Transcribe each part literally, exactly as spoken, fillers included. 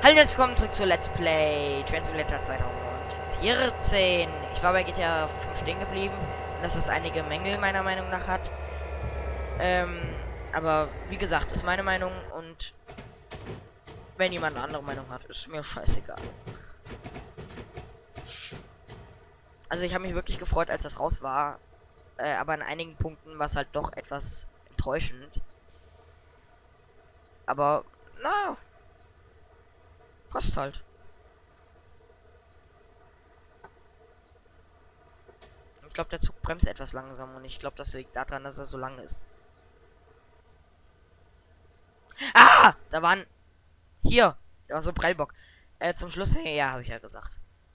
Hallo und jetzt willkommen zurück zu Let's Play Train Simulator zwanzig vierzehn. Ich war bei G T A fünf stehen geblieben, dass es einige Mängel meiner Meinung nach hat. Ähm, aber wie gesagt, ist meine Meinung und wenn jemand eine andere Meinung hat, ist mir scheißegal. Also ich habe mich wirklich gefreut, als das raus war, äh, aber in einigen Punkten war es halt doch etwas enttäuschend. Aber, na, passt halt. Ich glaube, der Zug bremst etwas langsam und ich glaube, das liegt daran, dass er so lang ist. Ah! Da waren... Hier! Da war so ein Prellbock. Äh, zum Schluss... Ja, habe ich ja gesagt.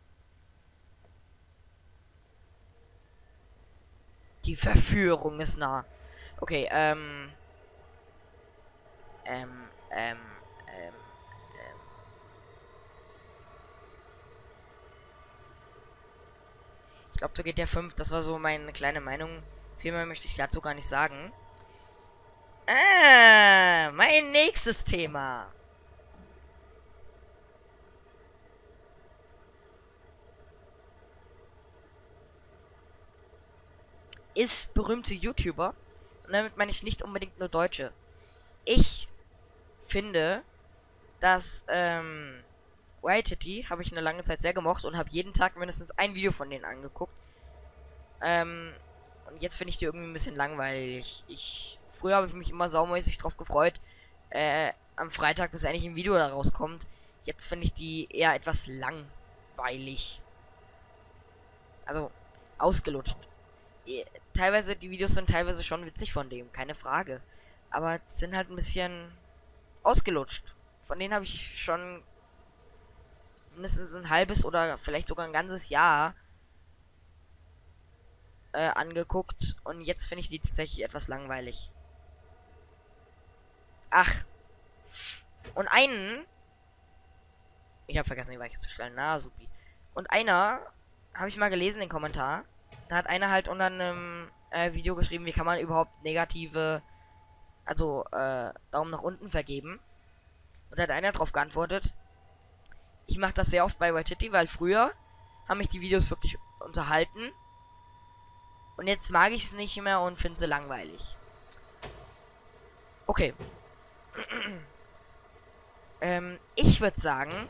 Die Verführung ist nah. Okay, ähm... Ähm, ähm, ähm... Ich glaube, so geht der fünf. Das war so meine kleine Meinung. Viel mehr möchte ich dazu gar nicht sagen. Ah, mein nächstes Thema. Ist berühmte YouTuber. Und damit meine ich nicht unbedingt nur Deutsche. Ich finde, dass, ähm... Waititi habe ich eine lange Zeit sehr gemocht und habe jeden Tag mindestens ein Video von denen angeguckt. Ähm, und jetzt finde ich die irgendwie ein bisschen langweilig. Ich, früher habe ich mich immer saumäßig drauf gefreut, äh, am Freitag, bis endlich ein Video da rauskommt. Jetzt finde ich die eher etwas langweilig. Also, ausgelutscht. Teilweise, die Videos sind teilweise schon witzig von dem, keine Frage. Aber sind halt ein bisschen ausgelutscht. Von denen habe ich schon mindestens ein halbes oder vielleicht sogar ein ganzes Jahr äh, angeguckt und jetzt finde ich die tatsächlich etwas langweilig. Ach. Und einen... Ich habe vergessen, die Weiche zu stellen. Na, supi. Und einer, habe ich mal gelesen, den Kommentar, da hat einer halt unter einem äh, Video geschrieben, wie kann man überhaupt negative, also äh, Daumen nach unten vergeben. Und da hat einer drauf geantwortet, ich mache das sehr oft bei Waititi, weil früher haben mich die Videos wirklich unterhalten. Und jetzt mag ich es nicht mehr und finde sie langweilig. Okay. ähm, ich würde sagen...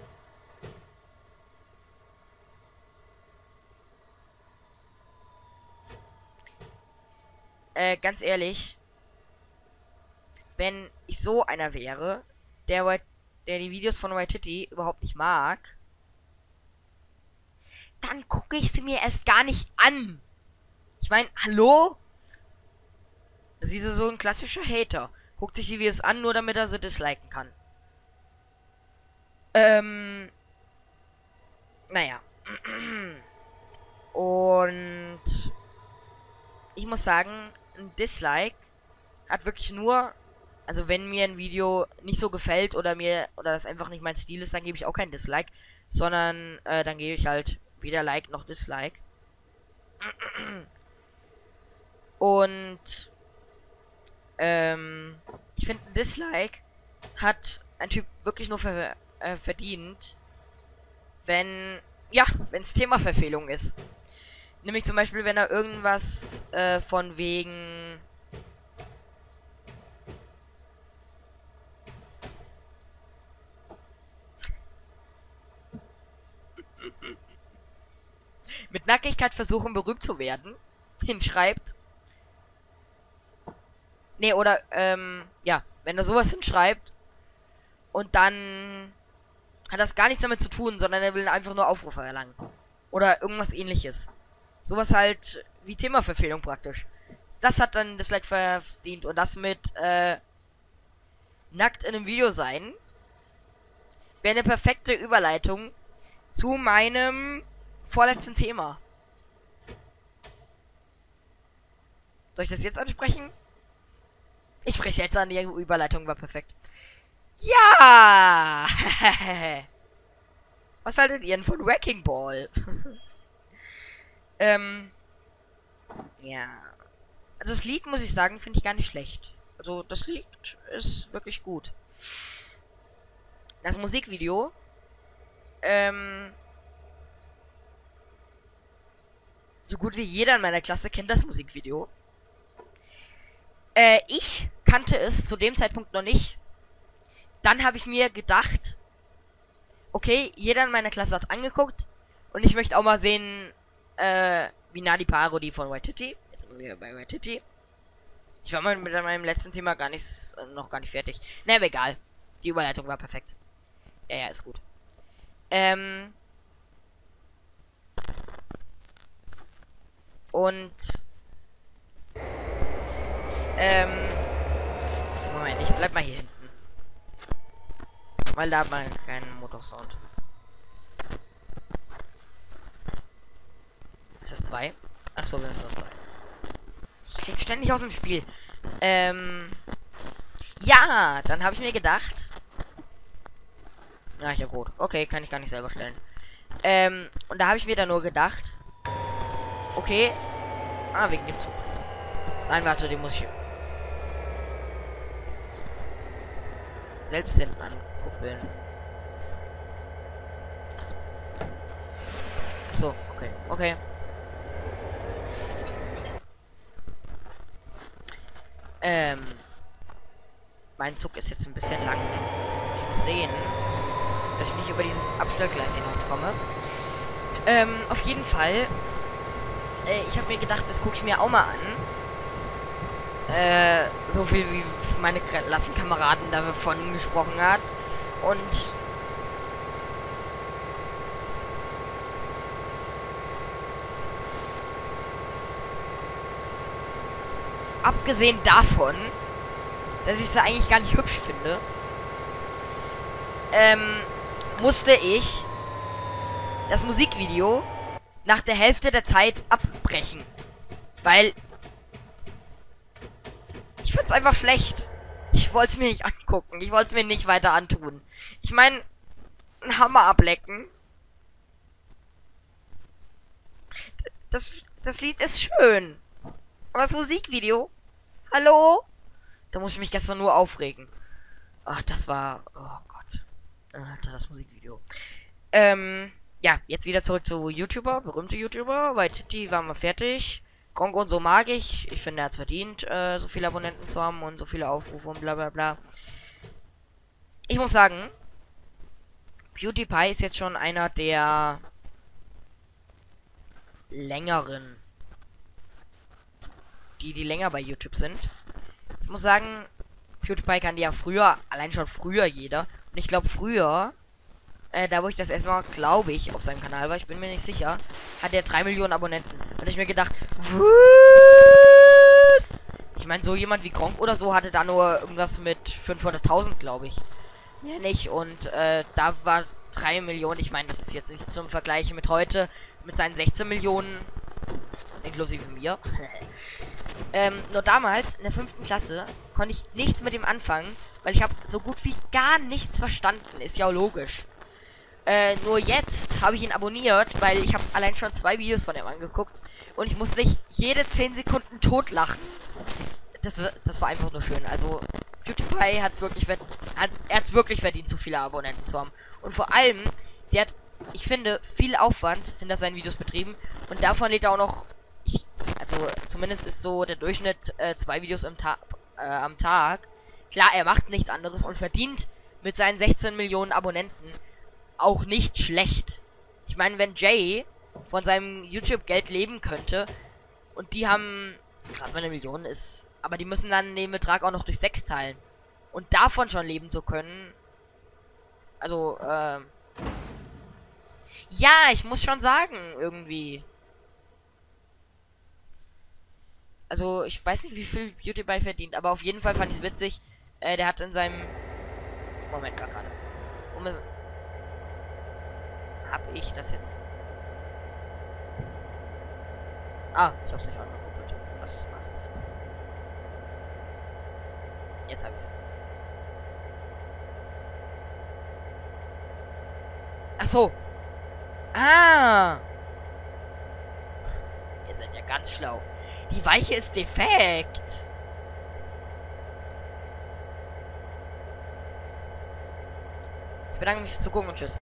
Äh, ganz ehrlich... Wenn ich so einer wäre, der White der die Videos von Waititi überhaupt nicht mag, dann gucke ich sie mir erst gar nicht an. Ich meine, hallo? Das ist so ein klassischer Hater. Guckt sich die Videos an, nur damit er sie disliken kann. Ähm. Naja. Und ich muss sagen, ein Dislike hat wirklich nur... Also wenn mir ein Video nicht so gefällt oder mir oder das einfach nicht mein Stil ist, dann gebe ich auch kein Dislike, sondern äh, dann gebe ich halt weder Like noch Dislike. Und ähm, ich finde, ein Dislike hat ein Typ wirklich nur ver äh, verdient, wenn ja, wenn es Themaverfehlung ist. Nämlich zum Beispiel, wenn er irgendwas äh, von wegen mit Nackigkeit versuchen berühmt zu werden, hinschreibt. Ne, oder, ähm, ja, wenn er sowas hinschreibt und dann hat das gar nichts damit zu tun, sondern er will einfach nur Aufrufe erlangen. Oder irgendwas ähnliches. Sowas halt wie Themaverfehlung praktisch. Das hat dann Dislike verdient und das mit, äh, nackt in einem Video sein wäre eine perfekte Überleitung zu meinem vorletzten Thema. Soll ich das jetzt ansprechen? Ich spreche jetzt an, die Überleitung war perfekt. Ja! Was haltet ihr denn von Wrecking Ball? ähm. Ja. Also das Lied, muss ich sagen, finde ich gar nicht schlecht. Also das Lied ist wirklich gut. Das Musikvideo ähm, so gut wie jeder in meiner Klasse kennt das Musikvideo. Äh, ich kannte es zu dem Zeitpunkt noch nicht. Dann habe ich mir gedacht, okay, jeder in meiner Klasse hat es angeguckt und ich möchte auch mal sehen, äh, wie nah die Parodie von Waititi. Jetzt sind wir bei Waititi. Ich war mal mit meinem letzten Thema gar nicht, äh, noch gar nicht fertig. Na, aber egal. Die Überleitung war perfekt. Ja, ja, ist gut. Ähm. Und. Ähm. Moment, ich bleib mal hier hinten. Weil da hat man keinen Motorsound. Ist das zwei? Ach so, wir müssen noch zwei. Ich krieg ständig aus dem Spiel. Ähm. Ja, dann habe ich mir gedacht. Ja, ich hab rot. Okay, kann ich gar nicht selber stellen. Ähm, und da habe ich mir dann nur gedacht. Okay. Ah, wegen dem Zug. Nein, warte, den muss ich selbst hinten ankuppeln. So, okay, okay. Ähm. Mein Zug ist jetzt ein bisschen lang. Ich muss sehen, dass ich nicht über dieses Abstellgleis hinauskomme. Ähm, auf jeden Fall. Äh, ich habe mir gedacht, das gucke ich mir auch mal an. Äh, so viel wie meine Klassenkameraden davon gesprochen hat. Und abgesehen davon, dass ich sie eigentlich gar nicht hübsch finde, ähm, musste ich das Musikvideo nach der Hälfte der Zeit abbrechen. Weil ich find's einfach schlecht. Ich wollte es mir nicht angucken. Ich wollte es mir nicht weiter antun. Ich meine, ein Hammer ablecken. Das, das Lied ist schön. Aber das Musikvideo? Hallo? Da muss ich mich gestern nur aufregen. Ach, das war... Oh Gott. Alter, das Musikvideo. Ähm, ja, jetzt wieder zurück zu YouTuber, berühmte YouTuber. Bei Titi waren wir fertig. Gronk und so mag ich. Ich finde, er hat verdient, äh, so viele Abonnenten zu haben und so viele Aufrufe und bla bla bla. Ich muss sagen, PewDiePie ist jetzt schon einer der längeren, die, die länger bei YouTube sind. Ich muss sagen, PewDiePie kann ja früher, allein schon früher jeder. Und ich glaube früher, äh, da wo ich das erstmal, glaube ich, auf seinem Kanal war, ich bin mir nicht sicher, hat er drei Millionen Abonnenten. Und ich mir gedacht, was? Ich meine, so jemand wie Gronk oder so hatte da nur irgendwas mit fünfhunderttausend, glaube ich. Ja, nicht. Und äh, da war drei Millionen. Ich meine, das ist jetzt nicht zum Vergleich mit heute, mit seinen sechzehn Millionen, inklusive mir. ähm, nur damals, in der fünften Klasse, konnte ich nichts mit ihm anfangen, weil ich habe so gut wie gar nichts verstanden. Ist ja logisch. Äh, nur jetzt habe ich ihn abonniert, weil ich habe allein schon zwei Videos von ihm angeguckt und ich musste nicht jede zehn Sekunden totlachen. Das, das war einfach nur schön. Also, PewDiePie hat's wirklich hat, er hat wirklich verdient, so viele Abonnenten zu haben. Und vor allem, der hat, ich finde, viel Aufwand hinter seinen Videos betrieben und davon lädt er auch noch, ich, also zumindest ist so der Durchschnitt äh, zwei Videos im Ta äh, am Tag. Klar, er macht nichts anderes und verdient mit seinen sechzehn Millionen Abonnenten auch nicht schlecht. Ich meine, wenn Jay von seinem YouTube-Geld leben könnte und die haben, gerade eine Million ist, aber die müssen dann den Betrag auch noch durch sechs teilen. Und davon schon leben zu können, also, ähm, ja, ich muss schon sagen, irgendwie. Also, ich weiß nicht, wie viel PewDiePie verdient, aber auf jeden Fall fand ich es witzig. Äh, der hat in seinem... Moment, gerade. Um es... Hab ich das jetzt... Ah, ich hab's nicht angekuppelt. Das macht Sinn. Jetzt hab ich's. Ach so. Ah. Ihr seid ja ganz schlau. Die Weiche ist defekt. Ich bedanke mich fürs Zugucken und tschüss.